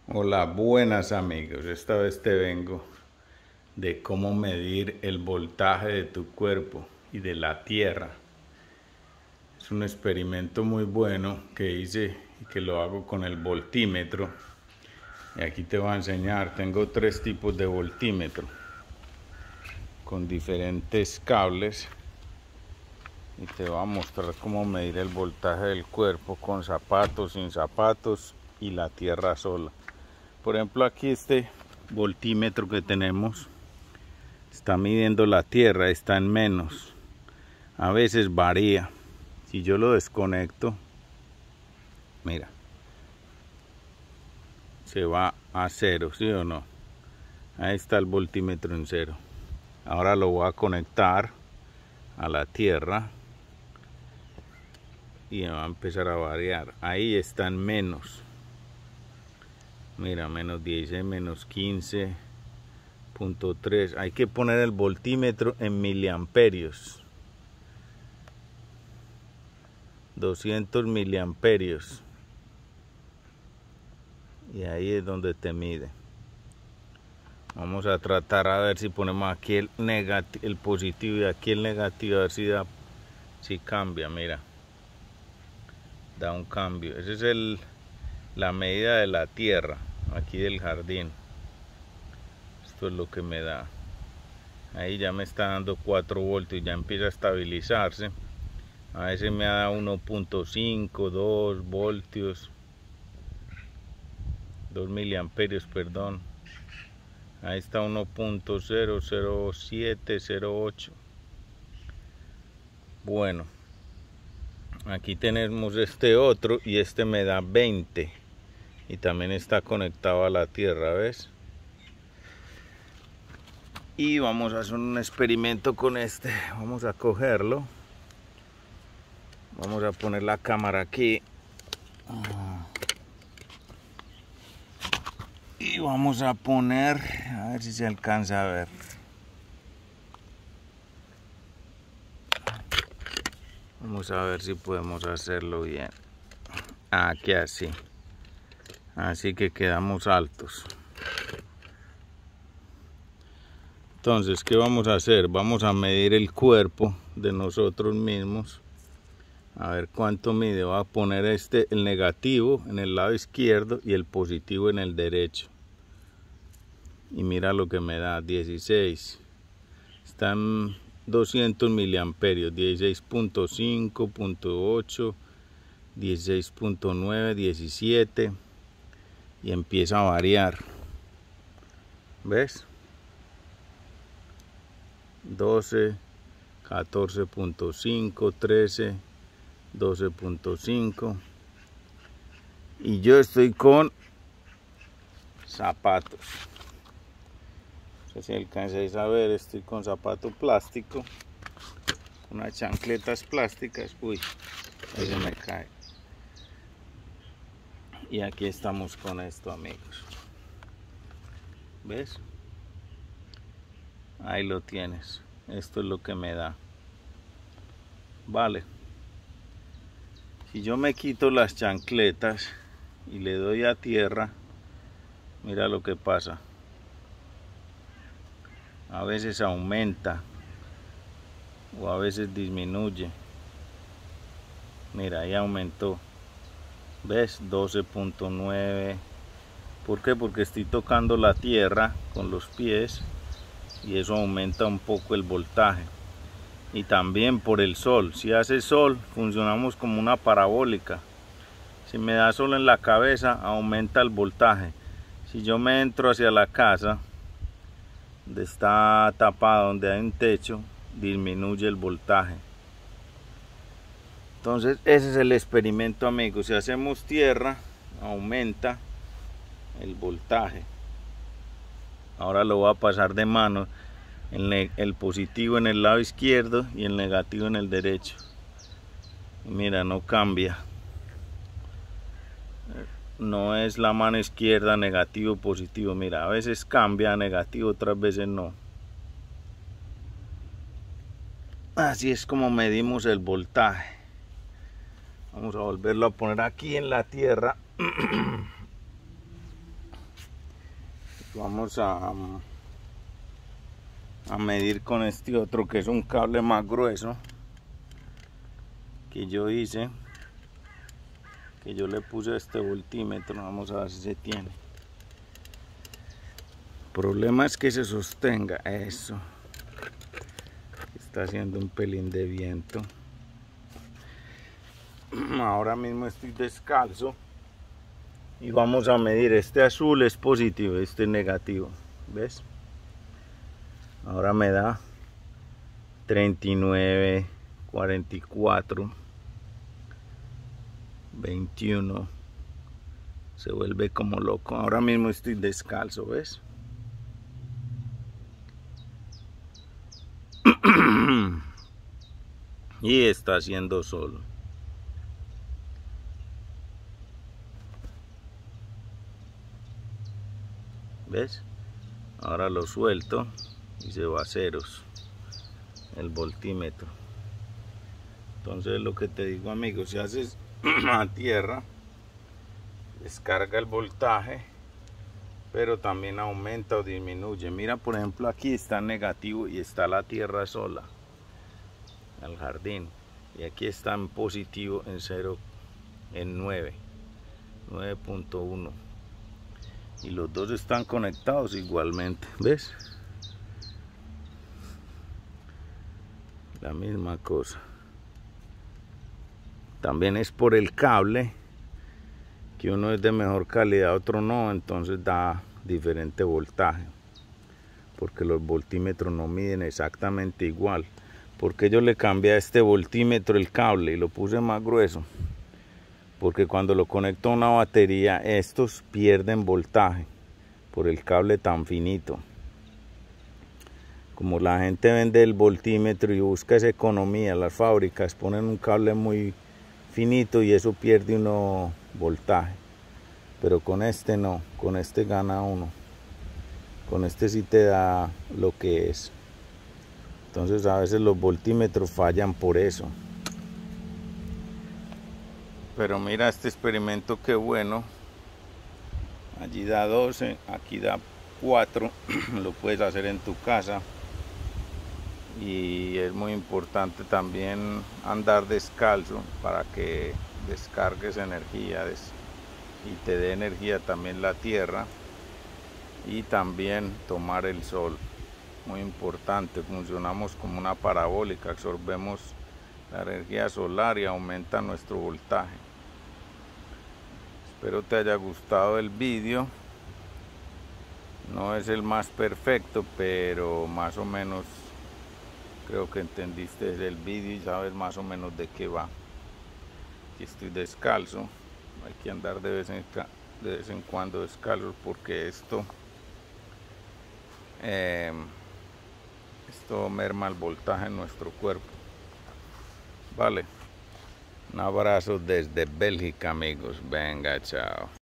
Hola, buenas amigos. Esta vez te vengo de cómo medir el voltaje de tu cuerpo y de la tierra. Es un experimento muy bueno que hice y que lo hago con el voltímetro. Y aquí te voy a enseñar. Tengo tres tipos de voltímetro con diferentes cables y te voy a mostrar cómo medir el voltaje del cuerpo con zapatos, sin zapatos y la tierra sola. Por ejemplo, aquí este voltímetro que tenemos está midiendo la tierra, está en menos. A veces varía. Si yo lo desconecto, mira, se va a cero, ¿sí o no? Ahí está el voltímetro en cero. Ahora lo voy a conectar a la tierra y va a empezar a variar. Ahí está en menos. Mira, menos 16, menos 15.3. Hay que poner el voltímetro en miliamperios. 200 miliamperios. Y ahí es donde te mide. Vamos a tratar a ver si ponemos aquí el positivo y aquí el negativo, a ver si cambia. Mira, da un cambio. Esa es la medida de la tierra aquí del jardín. Esto es lo que me da. Ahí ya me está dando 4 voltios, ya empieza a estabilizarse. A veces me da 1.5, 2 voltios, 2 miliamperios, perdón. Ahí está 1.00708. Bueno, aquí tenemos este otro y este me da 20 y también está conectado a la tierra, ¿ves? Y vamos a hacer un experimento con este. Vamos a cogerlo. Vamos a poner la cámara aquí. Y vamos a poner, a ver si se alcanza a ver. Vamos a ver si podemos hacerlo bien. Aquí así. Así que quedamos altos. Entonces, ¿qué vamos a hacer? Vamos a medir el cuerpo de nosotros mismos. A ver cuánto mide. Voy a poner el negativo en el lado izquierdo y el positivo en el derecho. Y mira lo que me da, 16. Están 200 miliamperios, 16.5, 8, 16.9, 17. Y empieza a variar. ¿Ves? 12, 14.5, 13, 12.5. Y yo estoy con zapatos. No sé si alcanzáis a ver, estoy con zapato plástico, unas chancletas plásticas. Uy, ahí se me cae. Y aquí estamos con esto, amigos. ¿Ves? Ahí lo tienes. Esto es lo que me da. Vale. Si yo me quito las chancletas y le doy a tierra, mira lo que pasa. A veces aumenta o a veces disminuye. Mira, ahí aumentó. ¿Ves? 12.9. ¿Por qué? Porque estoy tocando la tierra con los pies y eso aumenta un poco el voltaje. Y también por el sol. Si hace sol, funcionamos como una parabólica. Si me da sol en la cabeza, aumenta el voltaje. Si yo me entro hacia la casa, donde está tapada, donde hay un techo, disminuye el voltaje. Entonces ese es el experimento, amigos. Si hacemos tierra, aumenta el voltaje. Ahora lo voy a pasar de mano, el positivo en el lado izquierdo y el negativo en el derecho. Y mira, no cambia. No es la mano izquierda negativo positivo. Mira, a veces cambia a negativo, otras veces no. Así es como medimos el voltaje. Vamos a volverlo a poner aquí en la tierra. Vamos a medir con este otro, que es un cable más grueso que yo hice, que yo le puse a este voltímetro. Vamos a ver si se tiene. El problema es que se sostenga. Eso está haciendo un pelín de viento. Ahora mismo estoy descalzo y vamos a medir. Este azul es positivo, este es negativo, ¿ves? Ahora me da 39, 44, 21. Se vuelve como loco. Ahora mismo estoy descalzo, ¿ves? Y está haciendo sol. ¿Ves? Ahora lo suelto y se va a ceros el voltímetro. Entonces, lo que te digo, amigos, si haces a tierra, descarga el voltaje, pero también aumenta o disminuye. Mira, por ejemplo, aquí está negativo y está la tierra sola, al jardín, y aquí está en positivo en 0, en 9.1, y los dos están conectados igualmente, ¿ves? La misma cosa. También es por el cable, que uno es de mejor calidad, otro no, entonces da diferente voltaje, porque los voltímetros no miden exactamente igual. Porque yo le cambié a este voltímetro el cable y lo puse más grueso, porque cuando lo conecto a una batería, estos pierden voltaje por el cable tan finito. Como la gente vende el voltímetro y busca esa economía, las fábricas ponen un cable muy finito y eso pierde uno voltaje. Pero con este no, con este gana uno. Con este sí te da lo que es. Entonces a veces los voltímetros fallan por eso. Pero mira este experimento, qué bueno. Allí da 12, aquí da 4. Lo puedes hacer en tu casa. Y es muy importante también andar descalzo para que descargues energía y te dé energía también la tierra, y también tomar el sol, muy importante. Funcionamos como una parabólica, absorbemos la energía solar y aumenta nuestro voltaje. Espero te haya gustado el vídeo. No es el más perfecto, pero más o menos creo que entendiste el vídeo y sabes más o menos de qué va. Aquí estoy descalzo. Hay que andar de vez en cuando descalzo, porque esto merma el voltaje en nuestro cuerpo. Vale. Un abrazo desde Bélgica, amigos. Venga, chao.